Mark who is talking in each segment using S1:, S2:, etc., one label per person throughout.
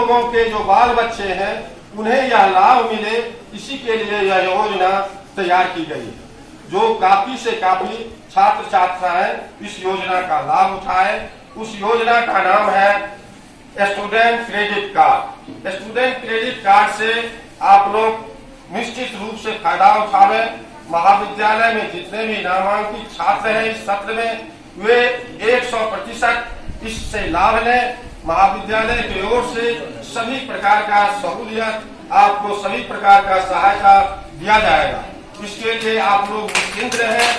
S1: लोगों के जो बाल बच्चे हैं उन्हें यह लाभ मिले, इसी के लिए यह योजना तैयार की गई है। जो काफी से काफी छात्र छात्राएं इस योजना का लाभ उठाए। उस योजना का नाम है student credit card. Student credit card से आप लोग निश्चित रूप से फायदा उठावे। महाविद्यालय में जितने भी नामांकित छात्र हैं इस सत्र में, वे 100% इससे लाभ लें। महाविद्यालय की ओर से सभी प्रकार का सहूलियत, आपको सभी प्रकार का सहायता दिया जाएगा। इसके लिए आप लोग निश्चिंत रहें।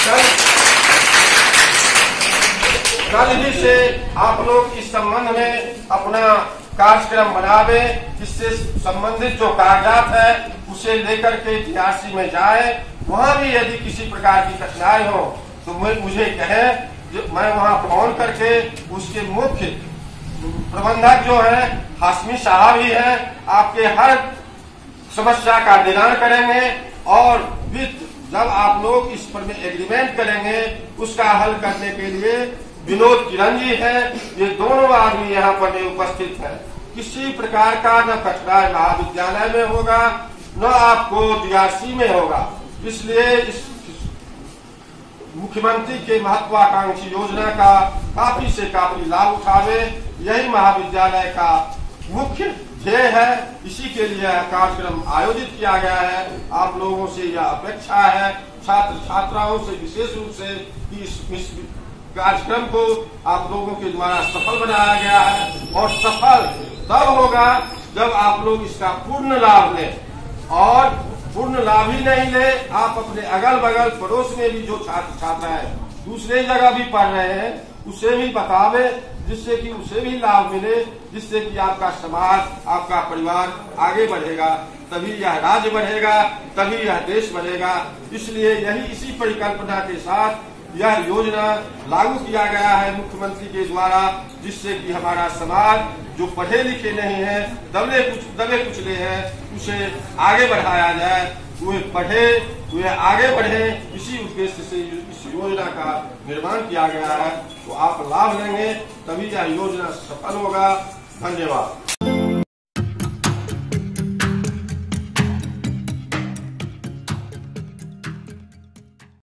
S1: कल ही से आप लोग इस संबंध में अपना कार्यक्रम बनावे। इससे संबंधित जो कागजात है उसे लेकर के टीआरसी में जाए। वहां भी यदि किसी प्रकार की कठिनाई हो तो मुझे कहें, मैं वहां फोन करके उसके मुख्य प्रबंधक जो है हाशमी साहब ही है, आपके हर समस्या का निदान करेंगे और जब आप लोग इस पर में एग्रीमेंट करेंगे उसका हल करने के लिए विनोद किरण जी है, ये दोनों आदमी यहाँ पर नहीं उपस्थित है। किसी प्रकार का न कठिनाई महाविद्यालय में होगा न आपको डीआरसी में होगा। इसलिए इस मुख्यमंत्री के महत्वाकांक्षी योजना का काफी से काफी लाभ उठावे, यही महाविद्यालय का मुख्य ध्येय है। इसी के लिए कार्यक्रम आयोजित किया गया है। आप लोगों से यह अपेक्षा है, छात्र छात्राओं से विशेष रूप से, कि इस कार्यक्रम को आप लोगों के द्वारा सफल बनाया गया है। और सफल तब होगा जब आप लोग इसका पूर्ण लाभ लें। और पूर्ण लाभ ही नहीं ले, आप अपने अगल बगल पड़ोस में भी जो छात्र छात्राएं दूसरे जगह भी पढ़ रहे हैं उसे भी बतावे, जिससे कि उसे भी लाभ मिले, जिससे कि आपका समाज, आपका परिवार आगे बढ़ेगा। तभी यह राज्य बढ़ेगा, तभी यह देश बढ़ेगा। इसलिए यही इसी परिकल्पना के साथ यह योजना लागू किया गया है मुख्यमंत्री के द्वारा, जिससे कि हमारा समाज जो पढ़े लिखे नहीं है, दबे कुचले हैं, उसे आगे बढ़ाया जाए। वे पढ़े, वे आगे बढ़े, इसी उद्देश्य से इस योजना का निर्माण किया गया है। तो आप लाभ लेंगे तभी यह योजना सफल होगा। धन्यवाद।